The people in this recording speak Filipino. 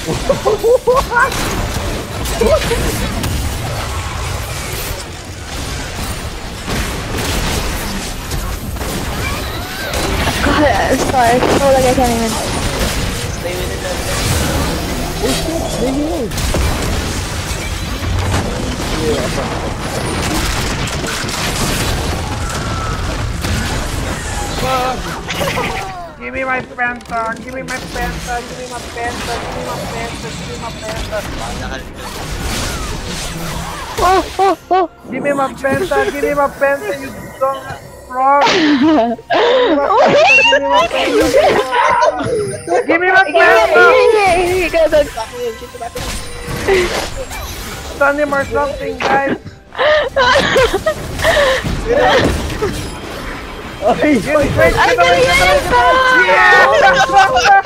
God, sorry. I feel like I can't even. Stay with it. Oh shit, baby mo. Give me my penta, give me my penta, give me my penta, give me my penta, give me my penta. Give me my penta, give me my penta, you dumb frog. Give me my penta. Stun him or something, guys. Ay, Get straight to the I'm gonna get it, bro. Yeah!